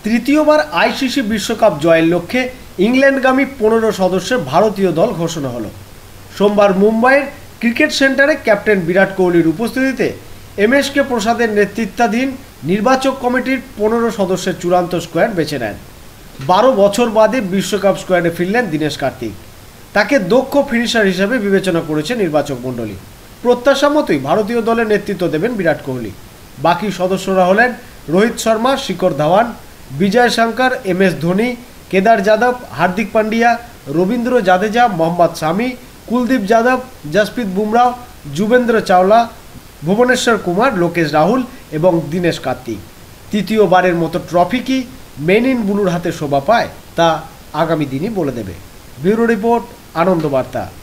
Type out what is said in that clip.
তৃতীয়বার আইসিসি বিশ্বকাপ জয়ের লক্ষ্যে ইংল্যান্ডগামী 15 সদস্যের ভারতীয় দল ঘোষণা হলো। সোমবার মুম্বাইয়ের ক্রিকেট সেন্টারে ক্যাপ্টেন বিরাট কোহলির উপস্থিতিতে এমএসকে প্রসাদের নেতৃত্বাধীন নির্বাচক কমিটির 15 সদস্যের চূড়ান্ত স্কোয়াড বেছে নেন। 12 বছর বাদে বিশ্বকাপ স্কোয়াডে ফিরলেন দীনেশ কার্তিক। তাকে দক্ষ ফিনিশার হিসেবে বিবেচনা করেছে নির্বাচক মণ্ডলী। প্রত্যাশা মতোই ভারতীয় দলের নেতৃত্ব দেবেন বিরাট কোহলি। বাকি সদস্যরা হলেন রোহিত শর্মা, শিখর ধাওয়ান, বিজয় শঙ্কর, এমএস ধোনি, কেদার যাদব, হার্দিক পান্ডিয়া, রবীন্দ্র জাদেজা, মোহাম্মদ শামি, কুলদীপ যাদব, জসপ্রীত বুমরাহ, যুবেন্দ্র চাওলা, ভুবনেশ্বর কুমার, লোকেশ রাহুল এবং দীনেশ কার্তিক। তৃতীয়বারের মতো ট্রফি কি মেন ইন ব্লুর হাতে শোভা পায় তা আগামী দিনই বলে দেবে। ব্যুরো রিপোর্ট, আনন্দ বার্তা।